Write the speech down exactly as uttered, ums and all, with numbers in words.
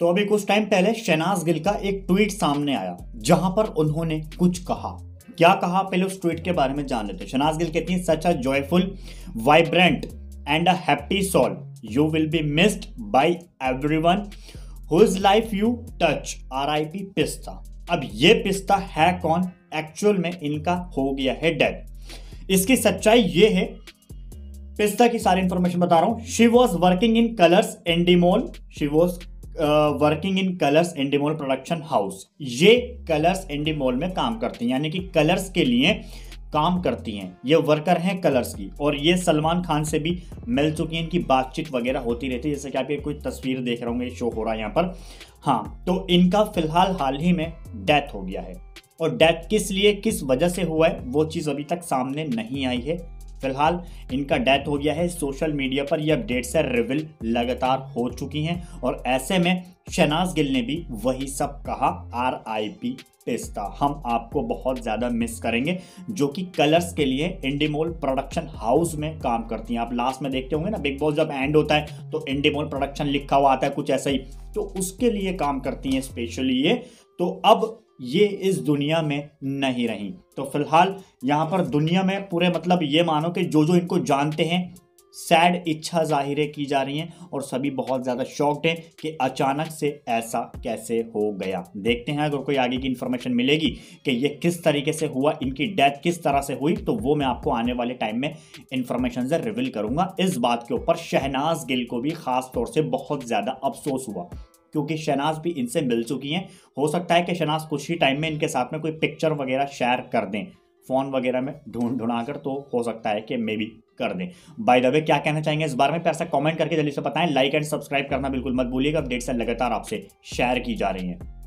तो अभी कुछ टाइम पहले शहनाज गिल का एक ट्वीट सामने आया जहां पर उन्होंने कुछ कहा। क्या कहा पहले उस ट्वीट के बारे में जान लेते हैं। शहनाज गिल कहती है, such a joyful, vibrant and a happy soul, you will be missed by everyone whose life you touch, RIP Pista. अब ये पिस्ता है कौन? एक्चुअल में इनका हो गया है डेथ। इसकी सच्चाई ये है, पिस्ता की सारी इंफॉर्मेशन बता रहा हूं। She was working in Colors Endemol, she was working in Colors Endemol production house. ये कलर्स एंडीमोल में काम करती हैं, यानी कि कलर्स के लिए काम करती हैं। ये वर्कर हैं कलर्स की, और ये सलमान खान से भी मिल चुकी हैं, इनकी बातचीत वगैरह होती रहती है। जैसे कि आप ये कोई तस्वीर देख रहे होंगे, शो हो रहा है यहाँ पर। हाँ, तो इनका फिलहाल हाल ही में डेथ हो गया है, और डेथ किस लिए, किस वजह से हुआ है, वो चीज़ अभी तक सामने नहीं आई है। फिलहाल इनका डेथ हो गया है। सोशल मीडिया पर ये अपडेट्स है रिवील लगातार हो चुकी हैं, और ऐसे में शहनाज गिल ने भी वही सब कहा, आर आई पी पिस्ता, हम आपको बहुत ज़्यादा मिस करेंगे, जो कि कलर्स के लिए इंडीमोल प्रोडक्शन हाउस में काम करती हैं। आप लास्ट में देखते होंगे ना, बिग बॉस जब एंड होता है तो इंडीमोल प्रोडक्शन लिखा हुआ आता है, कुछ ऐसा ही, तो उसके लिए काम करती हैं स्पेशली ये। तो अब ये इस दुनिया में नहीं रही, तो फिलहाल यहाँ पर दुनिया में पूरे मतलब ये मानो कि जो जो इनको जानते हैं, सैड इच्छा जाहिर की जा रही हैं, और सभी बहुत ज़्यादा शॉक्ड हैं कि अचानक से ऐसा कैसे हो गया। देखते हैं अगर कोई आगे की इन्फॉर्मेशन मिलेगी कि ये किस तरीके से हुआ, इनकी डेथ किस तरह से हुई, तो वो मैं आपको आने वाले टाइम में इन्फॉर्मेशन से रिवील करूंगा। इस बात के ऊपर शहनाज गिल को भी खास तौर से बहुत ज़्यादा अफसोस हुआ, क्योंकि शहनाज भी इनसे मिल चुकी हैं। हो सकता है कि शहनाज कुछ ही टाइम में इनके साथ में कोई पिक्चर वगैरह शेयर कर दें, फोन वगैरह में ढूंढ ढूंढा कर, तो हो सकता है कि मे भी कर दें। बाय द वे, क्या कहना चाहेंगे इस बारे में, पैसा कमेंट करके जल्दी से बताएं। लाइक एंड सब्सक्राइब करना बिल्कुल मत भूलिएगा, अपडेट्स लगातार आपसे शेयर की जा रही हैं।